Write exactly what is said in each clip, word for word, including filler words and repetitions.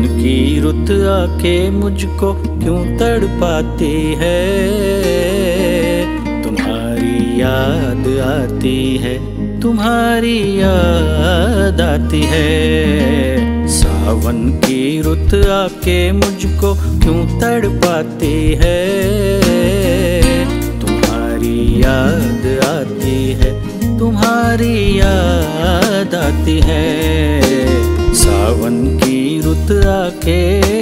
की रुत आके मुझको क्यों तड़पाती है, तुम्हारी याद आती है, तुम्हारी याद आती है। सावन की रुत आके मुझको क्यों तड़पाती है, तुम्हारी याद आती है, तुम्हारी याद आती है। सावन की रुत आके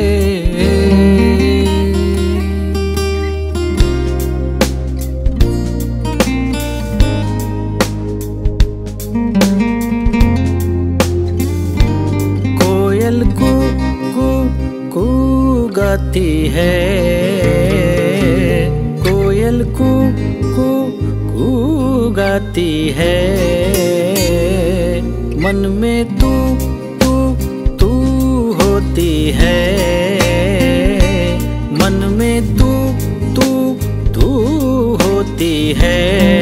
कोयल कू कू कू गाती है, कोयल कू कू कू गाती है। मन में तू तू तू होती है, मन में तू तू तू होती है।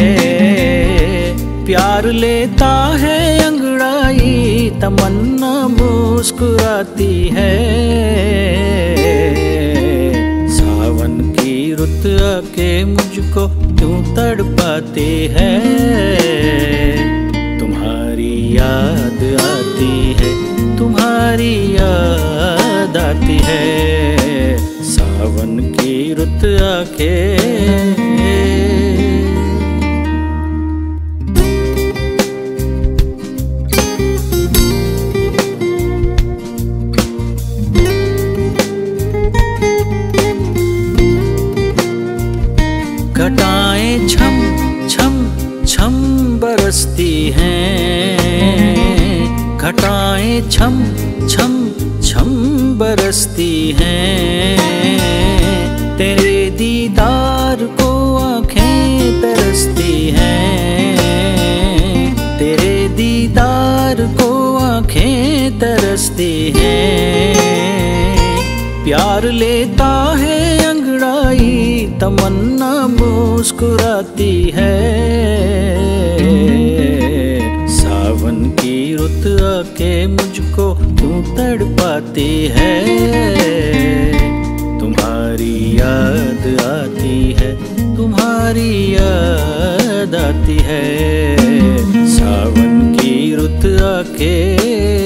प्यार लेता है अंगड़ाई, तमन्ना मुस्कुराती है। सावन की रुत आके मुझको क्यों तड़पाती है, तुम्हारी याद आती है, तुम्हारी याद आती है। सावन की रुत आके घटाएं छम छम छम बरसती हैं, घटाएं छम छम छम बरसती हैं। तेरे दीदार को आँखें तरसती हैं, तेरे दीदार को आँखें तरसती हैं। प्यार लेता है अंगड़ाई, तमन्ना मुस्कुराती है। सावन की रुत आके मुझको क्यों तड़पाती है, तुम्हारी याद आती है, तुम्हारी याद आती है। सावन की रुत आके